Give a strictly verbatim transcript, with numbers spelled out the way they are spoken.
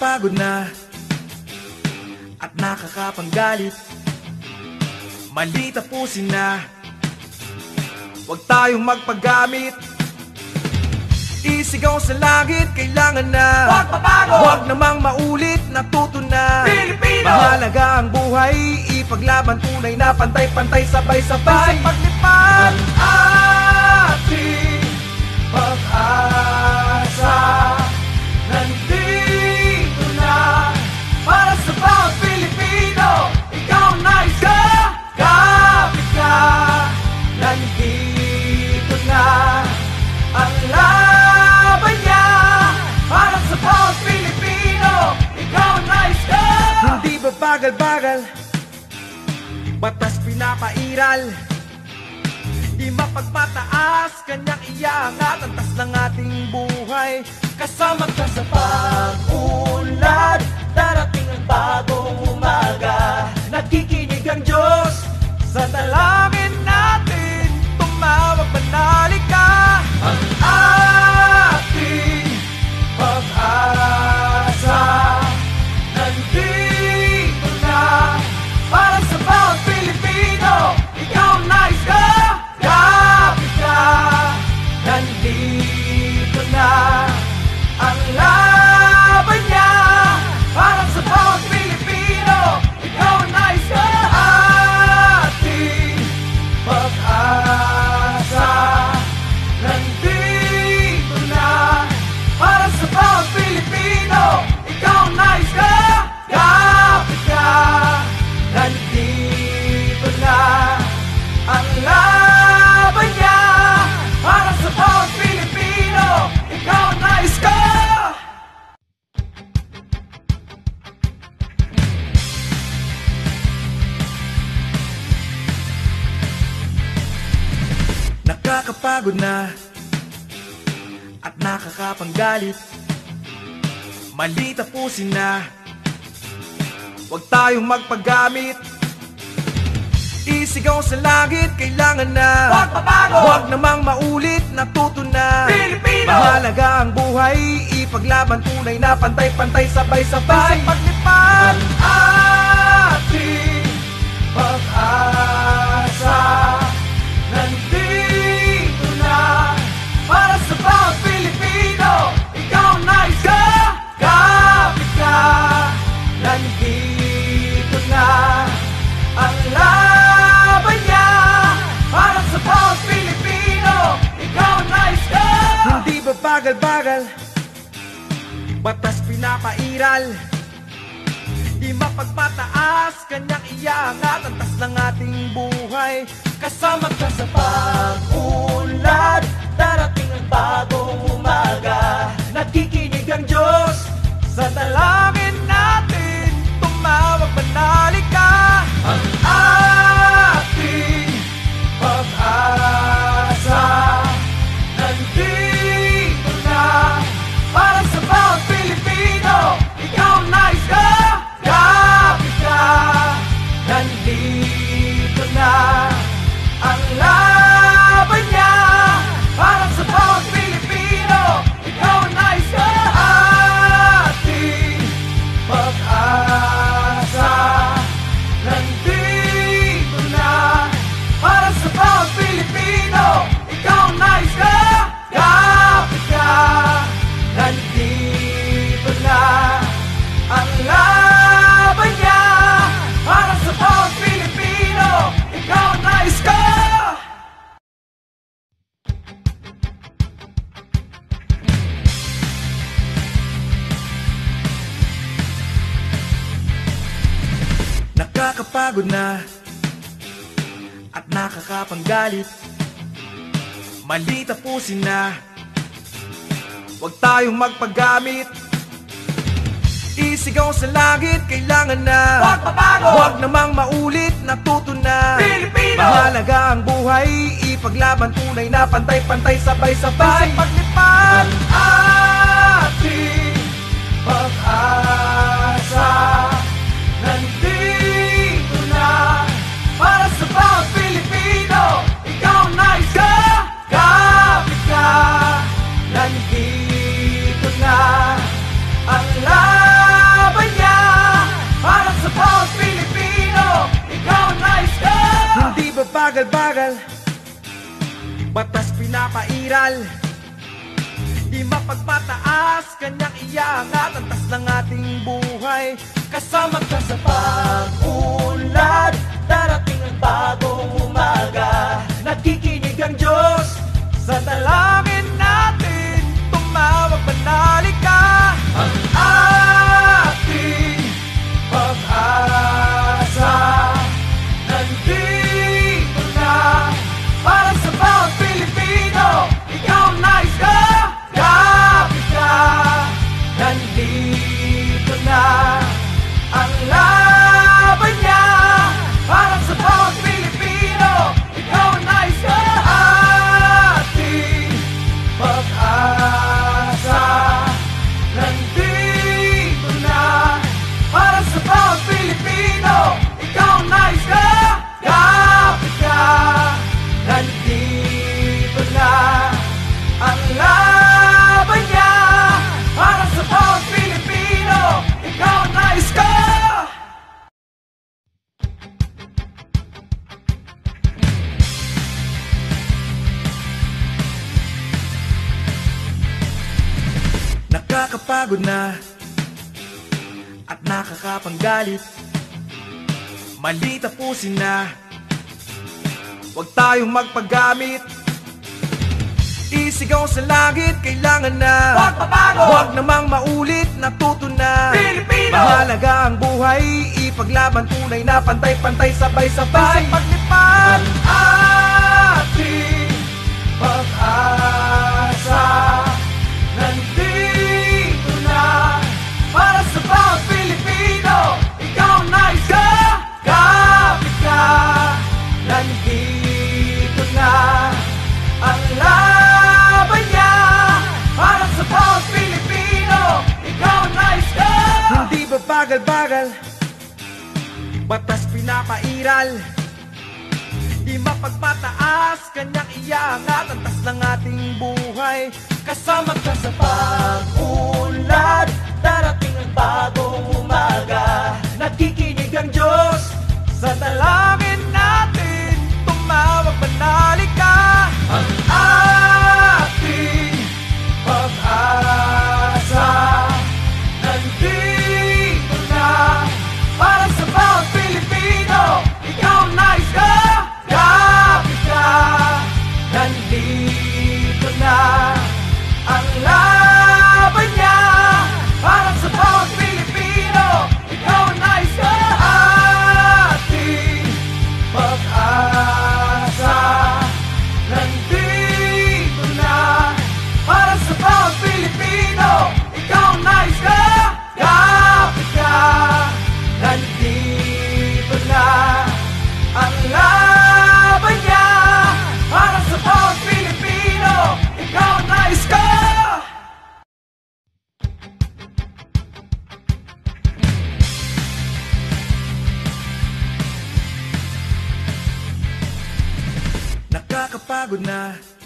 Nakakapagod na at nakakapanggalit, mali tapusin na, huwag tayong magpagamit. Isigaw sa langit, kailangan na, huwag papago, huwag namang maulit, natuto na Pilipino. Mahalaga ang buhay, ipaglaban tunay na pantay-pantay, sabay-sabay sa paglipad. Ating pag-asa nandito na para sa bawat Pilipino. Ikaw nais ka, kapit ka, nandito na ang laban niya para sa bawat Pilipino. Ikaw nais ka. Hindi ba bagal-bagal, batas pinapairal, di mapagmataas, kanyang iangat ang tas ng ating buhay. Kasama ka sa pag-unlad, darating ang bagong umaga. Nakikinig ang Diyos sa dalangin natin, tumawag manalik ka. Ang ating pag-asa nandito na para sa bawat Pilipino. Ikaw nais ka, kapit ka, nandito na ang laban niya para sa bawat Pilipino. Ikaw nais ka. Ating pag-asa nandito na para sa bawat Pilipino. Ikaw nais ka, kapit ka, nandito na ang laban niya para sa bawat Pilipino. Ikaw nais ka. Nakakapagod na at nakakapanggalit, mali tapusin na, huwag tayong magpagamit. Isigaw sa langit, kailangan na, Huwag papago, huwag namang maulit, natuto na Pilipino. Mahalaga ang buhay, ipaglaban tunay na pantay-pantay, sabay-sabay sa paglipad. Ating pag-asa nandito na para sa bawat Pilipino. Ikaw nais ka, kapit ka, nandito na ang laban niya para sa bawat Pilipino. Ikaw nais ka. Hindi ba bagal-bagal, batas pinapairal, di mapagmataas, kanyang iangat ang tas ng ating buhay. Kasama ka sa pag-unlad, darating ang bagong umaga. Nakikinig ang Diyos sa dalangin natin, tumawag manalik ka. Ang ating pag-asa nandito na para sa bawat Pilipino. Ikaw nais ka, kapit ka, nandito na ang laban niya para sa bawat Pilipino. Ikaw nais ka. Ating pag-asa nandito na para sa bawat Pilipino. Ikaw nais ka, kapit ka, nandito na ang laban niya para sa bawat Pilipino. Ikaw nais ka. Nakakapagod na at nakakapanggalit, mali tapusin na, huwag tayong magpagamit. Isigaw sa langit, kailangan na, Huwag papago, huwag namang maulit, natuto na Pilipino. Mahalaga ang buhay, ipaglaban tunay na pantay-pantay, sabay-sabay sa paglipad. Ating pag-asa nandito na para sa bawat Pilipino. Ikaw nais ka, kapit ka, nandito na ang laban babagal-bagal, batas pinapairal. Di mapagmataas, kanyang iangat ang tas ng ating buhay. Kasama ka sa pag-unlad, darating ang bagong umaga. Nakikinig ang Diyos sa dalangin natin, tumawag manali ka. Ang ating pag-asa nandito na, para sa bawat Pilipino. Ikaw nais ka, kapit ka. Nandito na ang laban niya, para sa bawat Pilipino. Ikaw nais ka, ating pag-asa nandito na, para sa bawat Pilipino. Ikaw nais ka, kapit ka. Nandito na ang laban niya, para sa bawat Pilipino. Ikaw nais ka. Nakakapagod na at nakakapanggalit, mali tapusin na, huwag tayong magpagamit. Isigaw sa langit, kailangan na. Huwag mabago, huwag namang maulit, natuto na. Pilipino! Mahalaga ang buhay, ipaglaban tunay na, pantay-pantay, sabay-sabay sa paglipad. Ating pag-asa nandito na, para sa bawat Pilipino. Ikaw nais ka, kapit ka. Nandito na ang laban niya, para sa bawat Pilipino. Ikaw nais ka. Hindi babagal-bagal, batas pinapairal. Di mapagmataas, kanyang iangat ang tas ng ating buhay. Kasama ka sa pag-unlad, darating ang bagong umaga. Nakikinig ang Diyos sa dalangin natin, tumawag manali ka. Ang ating pag-asa nandito na, para sa bawat Pilipino. Ikaw nais ka, kapit ka. Nandito na ang laban niya, para sa bawat Pilipino. Ikaw nais ka, ating pag-asa nandito na, para sa bawat Pilipino. Ikaw nais ka, kapit ka. Nandito na ang laban niya, para sa bawat Pilipino. Ikaw nais ka. Nakakapagod na